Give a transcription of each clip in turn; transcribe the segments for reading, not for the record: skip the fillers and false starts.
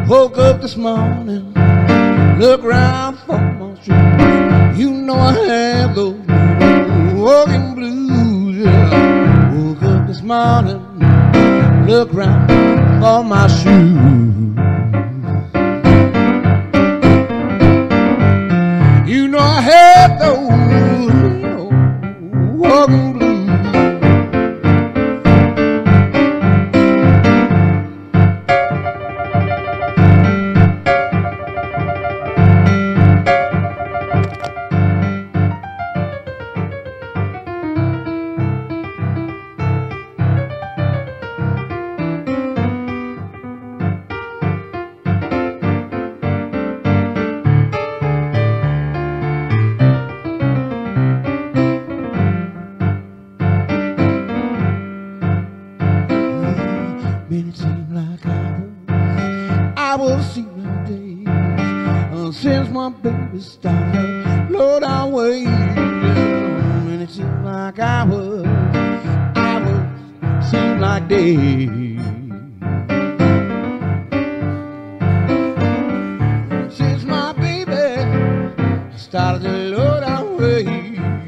Woke up this morning, look around for my shoes. You know I have those walking blues. Yeah. Woke up this morning, look around for my shoes. You know I have those walking blues. It seemed like I was seen my days since my baby started low down way. And it seemed like I was seemed like days since my baby started to low down way.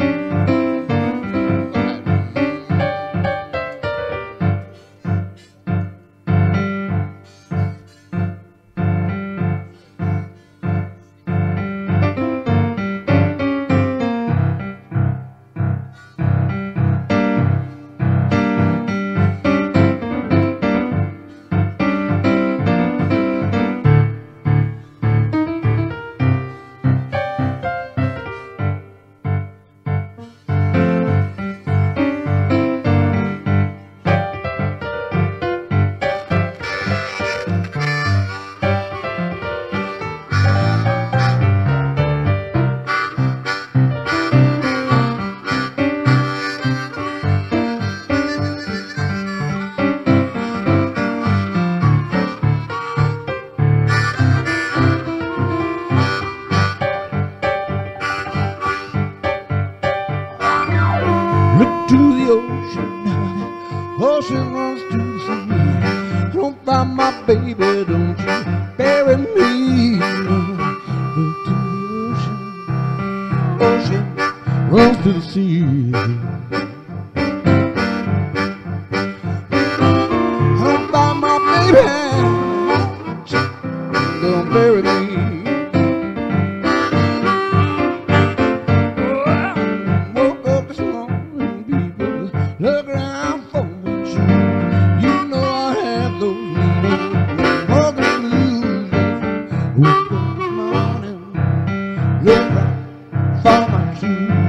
Look to the ocean, now the ocean runs to the sea. Don't find my baby, don't you bury me. Look to the ocean, ocean runs to the sea. Don't find my baby, don't bury me. Look around for my shoes. You know I have those walking blues. Woke up this morning, look around for my shoes.